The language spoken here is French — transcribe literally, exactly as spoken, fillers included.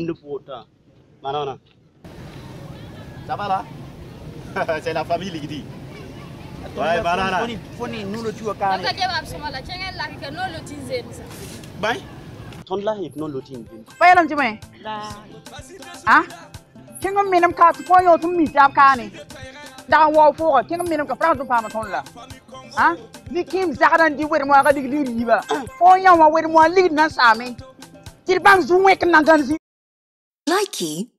de pota. Manana. Ça va là? C'est la famille qui dit. Ouais, banana. Foni nous le tuo kane. Ka jeba sama la cengen la ke no lo tinzen sa. Bay. Ton la hip no lotin. Bayalan jime. Ah? Kinga minam ka ko yo tum mi jab kane. Da wo fo kinga minam ka fra do pa ma ton la. Ah? Ni kim zagadan di wer mo ga dig di riba. Fo yan wa wer mo lig na same. Tir bang zunwe kan nan gan si. Likey